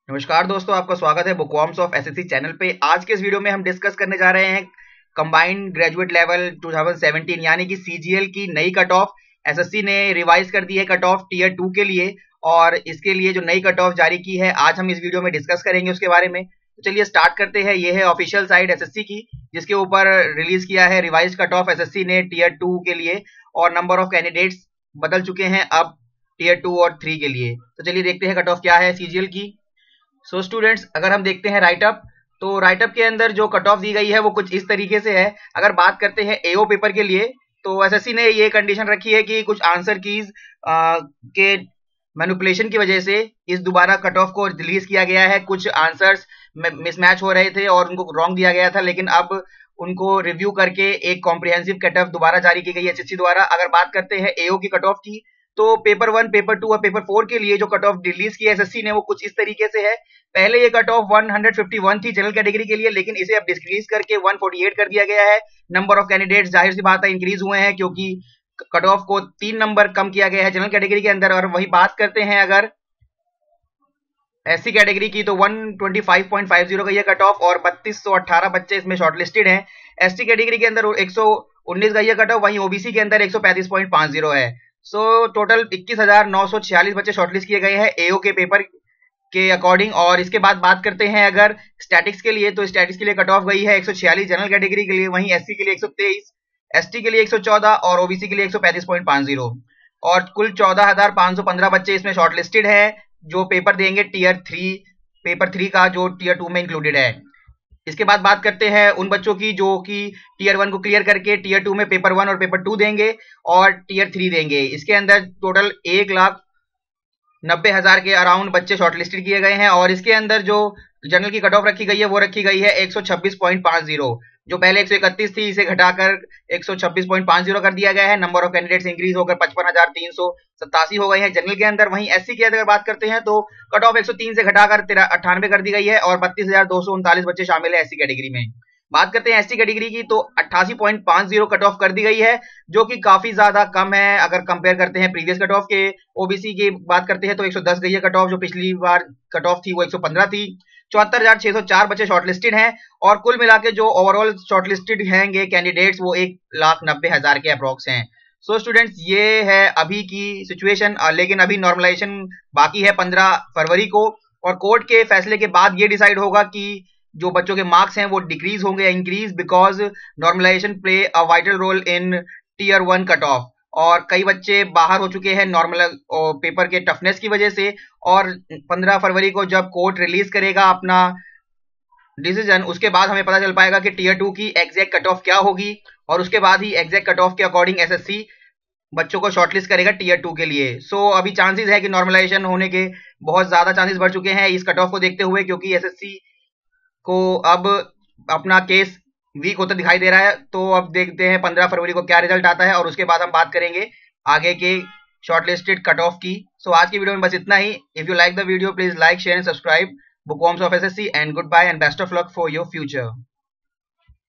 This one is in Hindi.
नमस्कार दोस्तों, आपका स्वागत है बुकवॉर्म्स ऑफ एसएससी चैनल पे। आज के इस वीडियो में हम डिस्कस करने जा रहे हैं कंबाइंड ग्रेजुएट लेवल 2017 यानी कि सीजीएल की नई कट ऑफ। एसएससी ने रिवाइज कर दी है कट ऑफ टीयर 2 के लिए और इसके लिए जो नई कट ऑफ जारी की है आज हम इस वीडियो में डिस्कस करेंगे उसके बारे में। तो चलिए स्टार्ट करते हैं। ये है ऑफिशियल साइट एसएससी की जिसके ऊपर रिलीज किया है रिवाइज कट ऑफ एसएससी ने टीयर 2 के लिए और नंबर ऑफ कैंडिडेट्स बदल चुके हैं अब टीयर 2 और 3 के लिए। तो चलिए देखते हैं कट ऑफ क्या है सीजीएल की। सो स्टूडेंट्स, अगर हम देखते हैं राइटअप, तो राइटअप के अंदर जो कट ऑफ दी गई है वो कुछ इस तरीके से है। अगर बात करते हैं एओ पेपर के लिए, तो एसएससी ने ये कंडीशन रखी है कि कुछ आंसर कीज के मैनिपुलेशन की वजह से इस दोबारा कट ऑफ को रिलीज किया गया है। कुछ आंसर्स मिसमैच हो रहे थे और उनको रॉन्ग दिया गया था, लेकिन अब उनको रिव्यू करके एक कॉम्प्रिहेंसिव कट ऑफ दोबारा जारी की गई है एसएससी द्वारा। अगर बात करते हैं एओ की कट ऑफ की, तो पेपर 1, पेपर 2 और पेपर 4 के लिए जो कट ऑफ रिलीज की है एसएससी ने वो कुछ इस तरीके से है। पहले ये कट ऑफ 151 थी जनरल कैटेगरी के लिए, लेकिन इसे अब डिक्रीज करके 148 कर दिया गया है। नंबर ऑफ कैंडिडेट्स जाहिर सी बात है इंक्रीज हुए हैं क्योंकि कट ऑफ को 3 नंबर कम किया गया है जनरल कैटेगरी के अंदर। और वही बात करते हैं अगर एससी कैटेगरी की, तो 125.50 का ये कट ऑफ और 3218 बच्चे इसमें शॉर्टलिस्टेड हैं। एसटी कैटेगरी के अंदर 119 का ये कट ऑफ, वहीं ओबीसी के अंदर 135.50 है। सो टोटल 21,946 बच्चे शॉर्टलिस्ट किए गए हैं एओ के पेपर के अकॉर्डिंग। और इसके बाद बात करते हैं अगर स्टैटिक्स के लिए, तो स्टैटिक्स के लिए कट ऑफ गई है 146 जनरल कैटेगरी के लिए, वहीं एससी के लिए 123, एसटी के लिए 114 और ओबीसी के लिए 135.50। और कुल 14,515 बच्चे इसमें शॉर्टलिस्टेड है जो पेपर देंगे टीयर 3, पेपर 3 का जो टीयर 2 में इंक्लूडेड है। इसके बाद बात करते हैं उन बच्चों की जो कि टीयर 1 को क्लियर करके टीयर 2 में पेपर 1 और पेपर 2 देंगे और टीयर 3 देंगे। इसके अंदर टोटल 1,90,000 के अराउंड बच्चे शॉर्टलिस्टेड किए गए हैं। और इसके अंदर जो जनरल की कट ऑफ रखी गई है वो रखी गई है 126.50, जो पहले 131 थी, इसे घटाकर 126.50 कर दिया गया है। नंबर ऑफ कैंडिडेट्स इंक्रीज होकर 55,387 हो गए हैं जनरल के अंदर। वहीं एससी की अगर बात करते हैं तो कट ऑफ 103 से घटाकर 98 कर दी गई है और 32,239 बच्चे शामिल है एससी कैटेगरी में। बात करते हैं एसटी कैटेगरी की, तो 88.50 कट ऑफ कर दी गई है जो कि काफी ज्यादा कम है अगर कंपेयर करते हैं प्रीवियस कट ऑफ के। ओबीसी की बात करते हैं तो 110 गई है कट ऑफ, जो पिछली बार कट ऑफ थी वो 115 थी। 74,604 बच्चे शॉर्टलिस्टेड हैं और कुल मिला के जो ओवरऑल शॉर्टलिस्टेड हैंगे कैंडिडेट्स वो 1,90,000 के अप्रोक्स हैं। सो स्टूडेंट्स, ये है अभी की सिचुएशन, लेकिन अभी नॉर्मलाइजेशन बाकी है 15 फरवरी को और कोर्ट के फैसले के बाद ये डिसाइड होगा कि जो बच्चों के मार्क्स हैं वो डिक्रीज होंगे या increase, because normalization play a vital role in tier 1 cut off. और कई बच्चे बाहर हो चुके हैं नॉर्मल पेपर के टफनेस की वजह से। और 15 फरवरी को जब कोर्ट रिलीज करेगा अपना डिसीजन, उसके बाद हमें पता चल पाएगा कि टीयर 2 की एग्जैक्ट कट ऑफ क्या होगी और उसके बाद ही एग्जैक्ट कट ऑफ के अकॉर्डिंग एसएससी बच्चों को शॉर्टलिस्ट करेगा टीयर 2 के लिए। सो अभी चांसेस है कि नॉर्मलाइजेशन होने के बहुत ज्यादा चांसेस बढ़ चुके हैं इस कट ऑफ को देखते हुए, क्योंकि एसएससी को अब अपना केस वीक होता दिखाई दे रहा है। तो अब देखते हैं 15 फरवरी को क्या रिजल्ट आता है और उसके बाद हम बात करेंगे आगे के शॉर्टलिस्टेड कट ऑफ की। सो आज की वीडियो में बस इतना ही। If you like the video, please like, share and subscribe bookworms of SSC, and good bye and best of luck for your future.